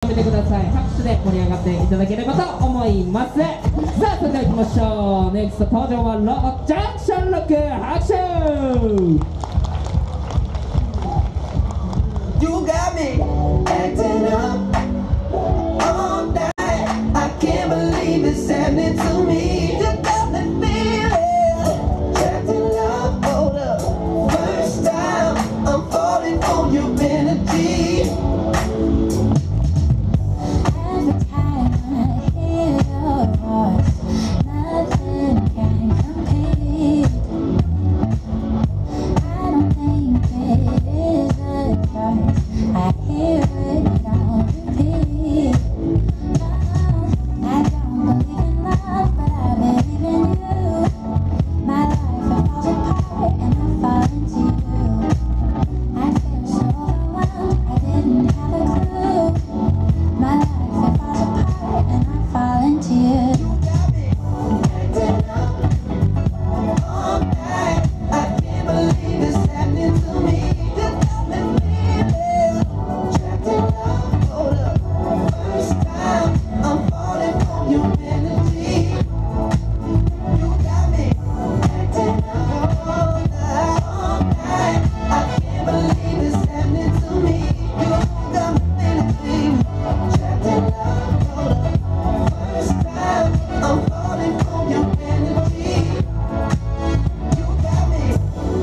めてください。拍手で盛り上がっていただければと思います。さあそれでは行きましょう。ネクスト登場はジャンクションロック、拍手。 You got me acting up all night. I can't believe it's happening to me. You got me feeling trapped in love. Hold up, first time I'm falling for your energy. Every time I hear your voice, nothing can compete. I don't think it is a choice. I hear it on repeat. No, I don't believe in love, but I believe in you. My life it falls apart and I fall into you. I feel so overwhelmed, I didn't have a clue. My life it falls apart and I fall into you. Acting up all night. I can't believe it's happening to me. You got me feeling trapped in love. Hold up, first time I'm falling for your energy. You got me acting up all night. I can't believe it's happening to me. You got me feeling trapped in love. Hold up, first time I'm falling for your energy. You got me.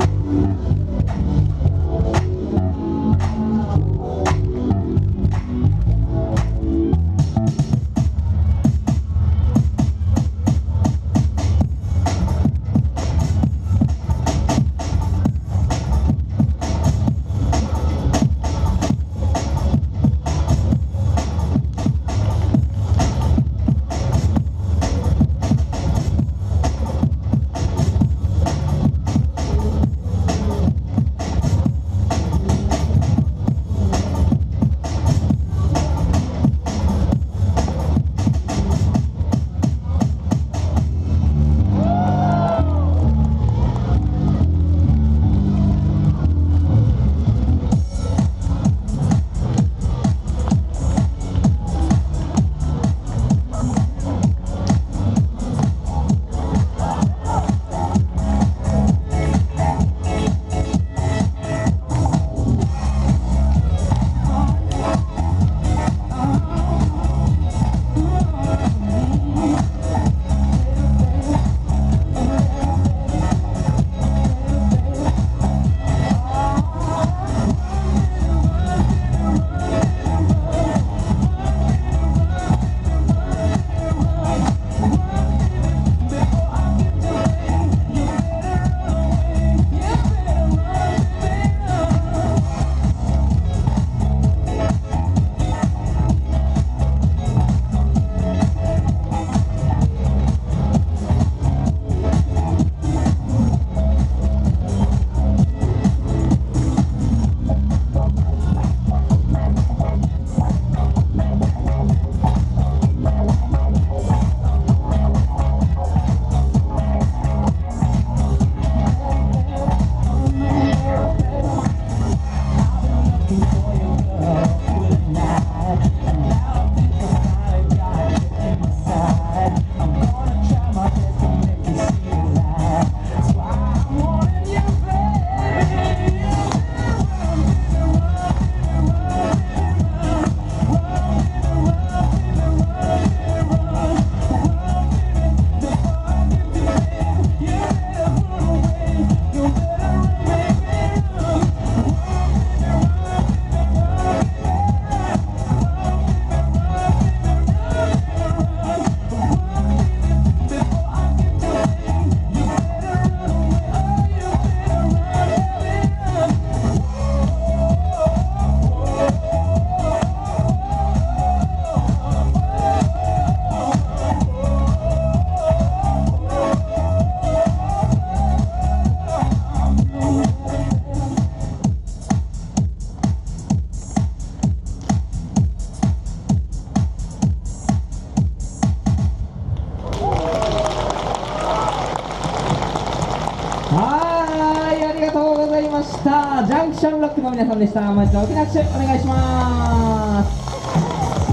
ました。ジャンクションロックの皆さんでした。もう一度大きな拍手お願いします。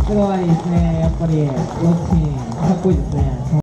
すごいですね、やっぱりロッキンかっこいいですね。